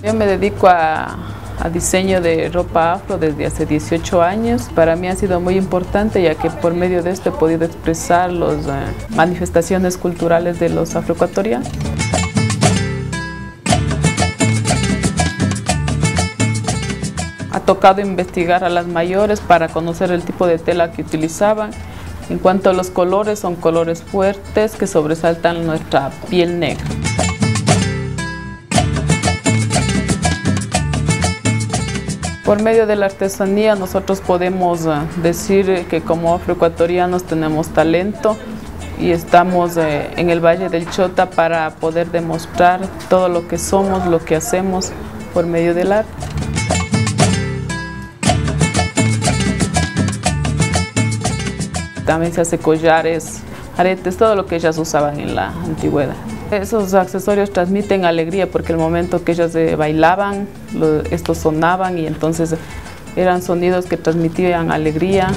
Yo me dedico a diseño de ropa afro desde hace 18 años. Para mí ha sido muy importante ya que por medio de esto he podido expresar las manifestaciones culturales de los afroecuatorianos. Ha tocado investigar a las mayores para conocer el tipo de tela que utilizaban. En cuanto a los colores, son colores fuertes que sobresaltan nuestra piel negra. Por medio de la artesanía nosotros podemos decir que como afroecuatorianos tenemos talento y estamos en el Valle del Chota para poder demostrar todo lo que somos, lo que hacemos por medio del arte. También se hace collares, aretes, todo lo que ellas usaban en la antigüedad. Esos accesorios transmiten alegría porque el momento que ellas bailaban, estos sonaban y entonces eran sonidos que transmitían alegría.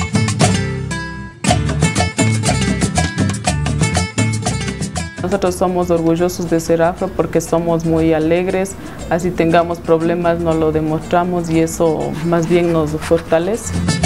Nosotros somos orgullosos de ser afro porque somos muy alegres, así tengamos problemas nos lo demostramos y eso más bien nos fortalece.